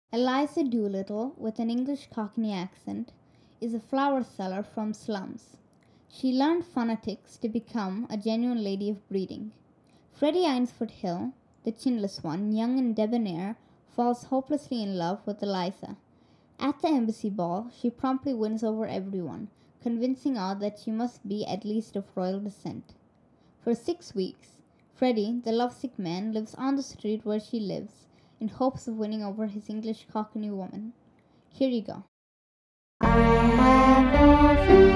Eliza Doo-Little, with an English Cockney accent, is a flower seller from slums. She learned phonetics to become a genuine lady of breeding. Freddy Eynsford-Hill, the chinless one, young and debonair, falls hopelessly in love with Eliza. At the embassy ball, she promptly wins over everyone, convincing all that she must be at least of royal descent. For 6 weeks, Freddy, the lovesick man, lives on the street where she lives, in hopes of winning over his English Cockney woman. Here you go. I have often